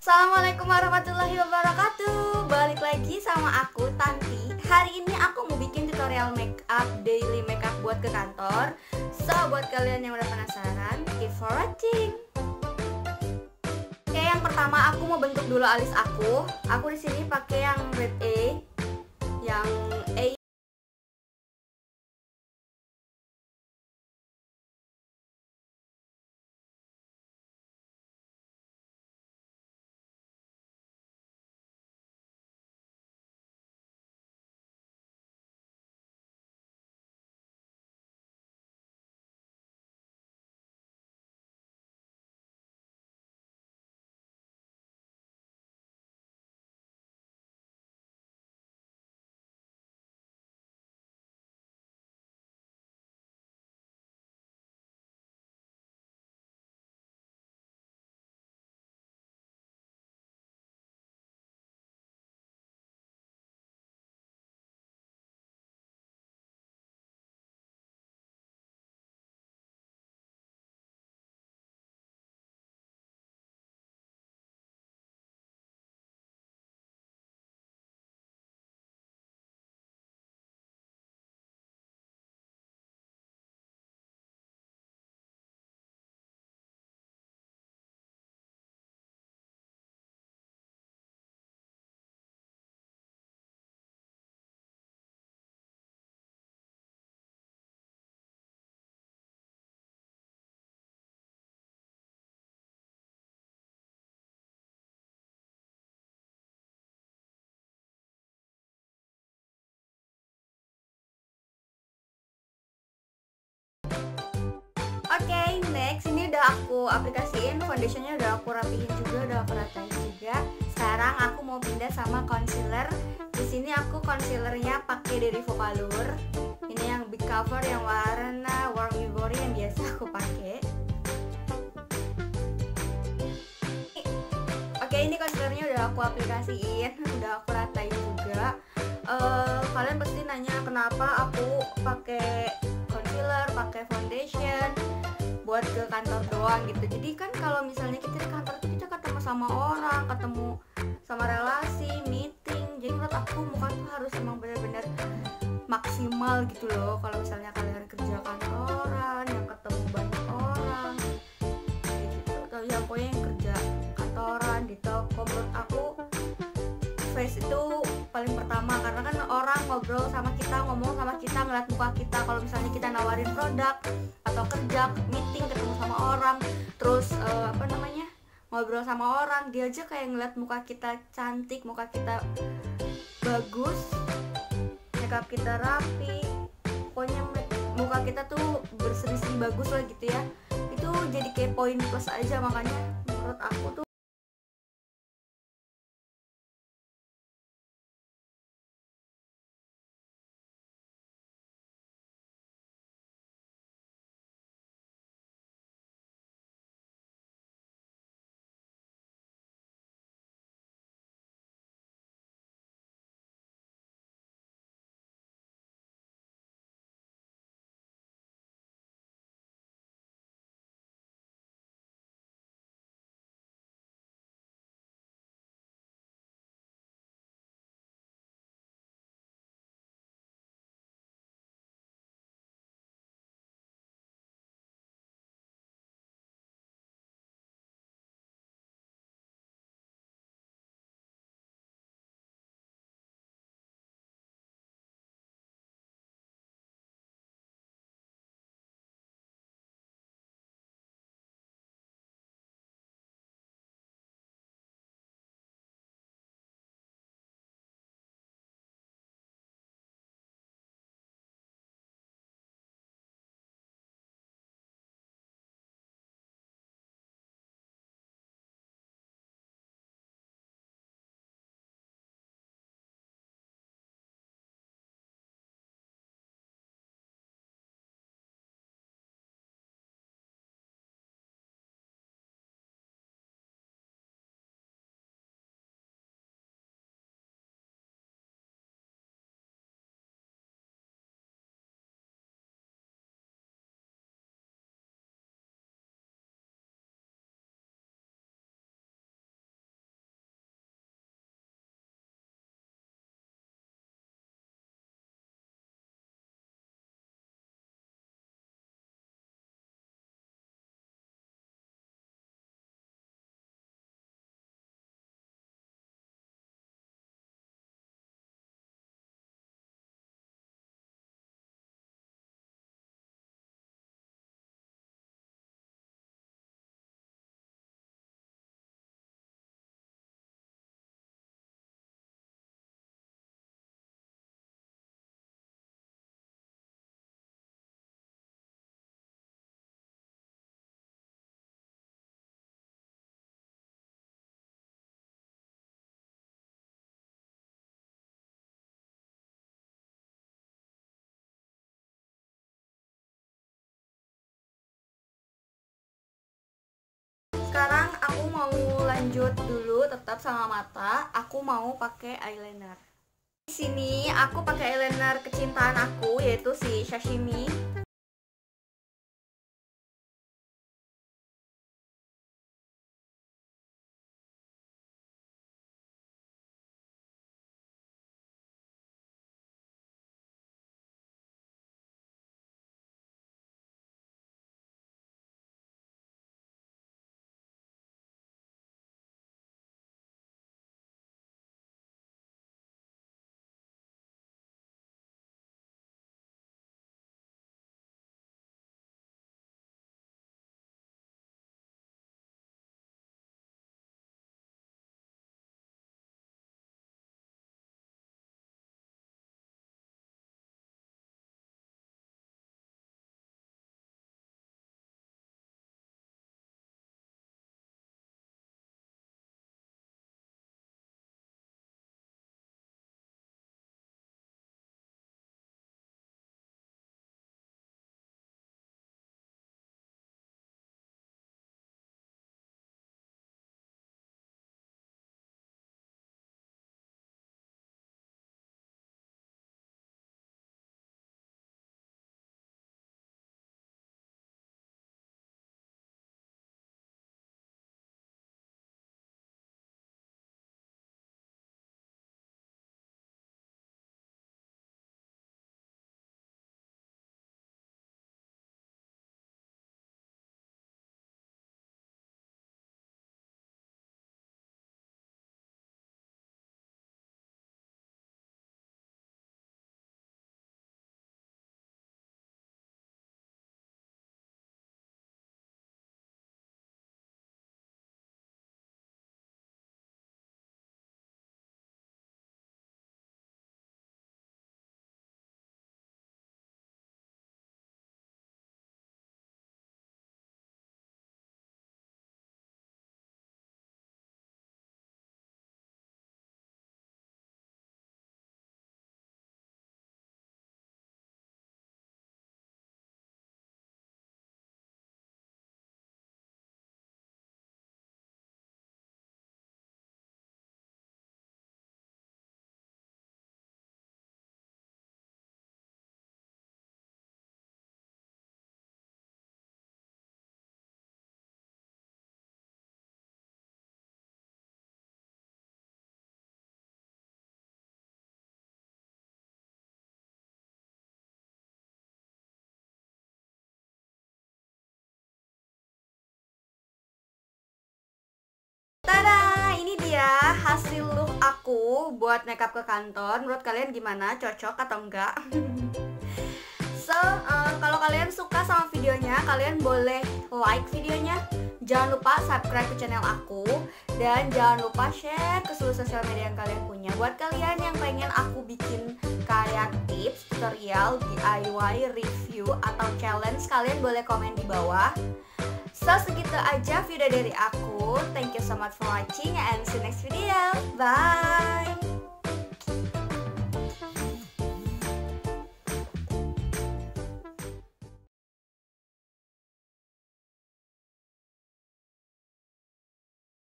Assalamualaikum warahmatullahi wabarakatuh. Balik lagi sama aku Tanti. Hari ini aku mau bikin tutorial makeup, daily makeup buat ke kantor. So buat kalian yang udah penasaran, keep for watching. Oke, yang pertama aku mau bentuk dulu alis aku. Aku di sini pakai yang red A, yang A. Oke, next ini udah aku aplikasiin, foundationnya udah aku rapihin juga, udah aku ratain juga. Sekarang aku mau pindah sama concealer. Di sini aku concealernya pakai dari Vocalour. Ini yang big cover yang warna warm ivory yang biasa aku pakai. Oke, ini concealernya udah aku aplikasiin, udah aku ratain juga. Kalian pasti nanya kenapa aku pakai concealer, pakai foundation buat ke kantor doang gitu. Jadi kan kalau misalnya kita di kantor tuh kita ketemu sama orang, ketemu sama relasi, meeting. Jadi menurut aku muka tuh harus emang bener-bener maksimal gitu loh. Kalau misalnya kalian kerja kantoran, yang ketemu banyak orang gitu, atau ya pokoknya yang kerja kantoran di toko, menurut aku face itu paling pertama, karena kan orang ngobrol sama kita, ngomong sama kita, ngeliat muka kita. Kalau misalnya kita nawarin produk atau kerja, meeting, ketemu sama orang, terus ngobrol sama orang, dia aja kayak ngeliat muka kita cantik, muka kita bagus, makeup kita rapi, pokoknya muka kita tuh berseri-seri bagus lah gitu ya. Itu jadi kayak poin plus aja, makanya menurut aku tuh tutup dulu tetap sama mata. Aku mau pakai eyeliner. Di sini aku pakai eyeliner kecintaan aku, yaitu si Sashimi. Tada, ini dia hasil look aku buat makeup ke kantor. Menurut kalian gimana? Cocok atau enggak? So, kalau kalian suka sama videonya, kalian boleh like videonya. Jangan lupa subscribe ke channel aku. Dan jangan lupa share ke seluruh sosial media yang kalian punya. Buat kalian yang pengen aku bikin kayak tips, tutorial, DIY, review, atau challenge, kalian boleh komen di bawah. So, segitu aja video dari aku. Thank you so much for watching and see you next video. Bye!